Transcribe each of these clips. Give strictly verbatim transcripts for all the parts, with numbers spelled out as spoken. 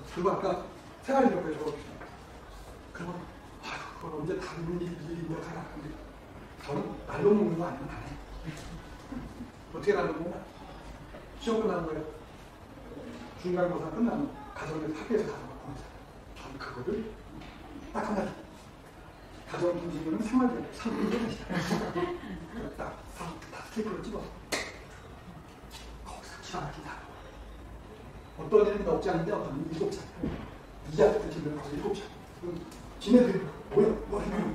그리고 아까 생활인력에 적어주시면 그러면 아휴 그걸 언제 다른 일이 입력하나 근데 저는 날로 먹는 거 아니면 안 해. 어떻게 날로 먹나? 시험 끝나는 거예요. 중간고사 끝나면 가정에서 학교에서 가는 거 보내자. 저는 그거를 딱 하나 가정 중심으로는 생활력 삼 분을 하시다. 딱 다 스테이플로 찍어서 거기서 기가 막히다. 어떤 애는 없지 않은데 어떤 애는 일곱 장. 이 아들 집에 가서 일곱 장. 지네들이 뭐야? 뭐 하는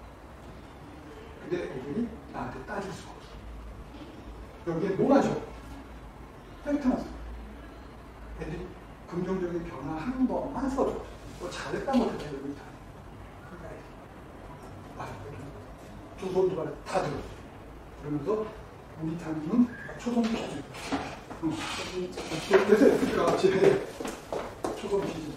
근데 애들이 나한테 따질 수가 없어. 여기에 뭐만 줘? 팩트만 써. 애들이 긍정적인 변화 한 번만 써줘. 뭐 잘했다 못했다 이러고 있다. 그러니까 맞아. 조선도 말해 다 들어. 그러면서 우리 담임은 초성 기준. 응. 됐어요. 그러니까 제 초성 기준.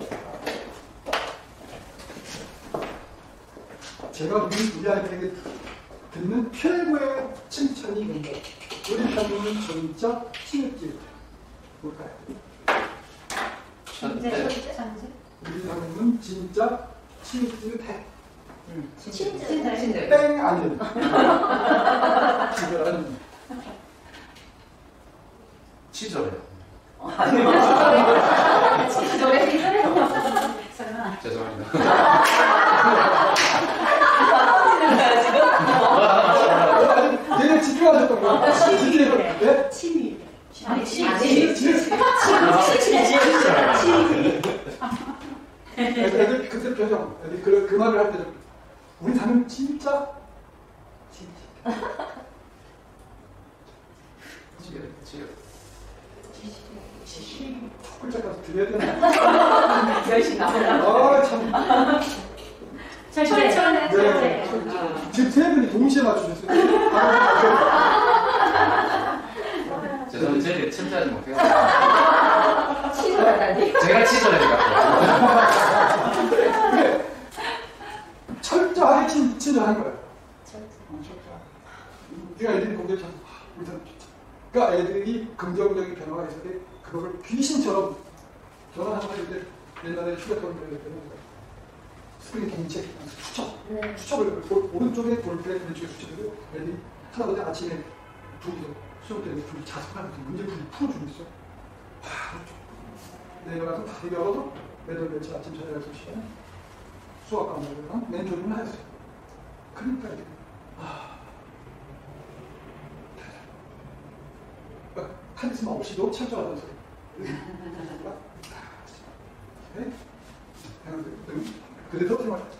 제가 우리 우리 아이들에게 듣는 최고의 칭찬이 있는데 우리 담임은 진짜 치읓질. 뭘까요? 천재. 천재. 우리 담임은 진짜 치읓질해. 응. 친절. 땡 아니에요. 친절한. 치졸해요. 치졸해. 설마. 죄송합니다. 얘네 집중하셨던 거야. 치밀해. 네? 치밀해. 아니 치밀해. 치밀해. 애들 그때 표정. 애들 그, 그 말을 할 때 우리 담임 진짜 진짜. 치열, 치열. 첫 글자까지 드려야 되나? 열심히 나오라. 아 참. 철저해. 네. 지금 세 분이 동시에 맞추셨어요. 죄송합니다. 제가 칭찬하지 못해요. 치졸하다니. 제가 치졸해요. 네. 철저하게 친, 친절한 거예요. 그러니까 애들이 공부를 참, 그러니까 애들이 긍정적인 변화가 있을 때 그거를 귀신처럼 저는 항상 이제 옛날에 휴대폰 들을 때는 스크린 동책 수첩, 네. 수첩을 오른쪽에 볼펜, 왼쪽에 수첩이고 애들이 하나보다 아침에 둘이서 수업 때문에 둘이 자습하면서 문제풀이 풀어주고 있어. 하, 내려가서 다리 열어서 매달 며칠 아침 저녁 여섯 시간에 수학 강좌를 멘토링을 하였어요. 그러니까 애들이 아, 카리스마 없이도 철저하다는 소리. 네? 그래서 정말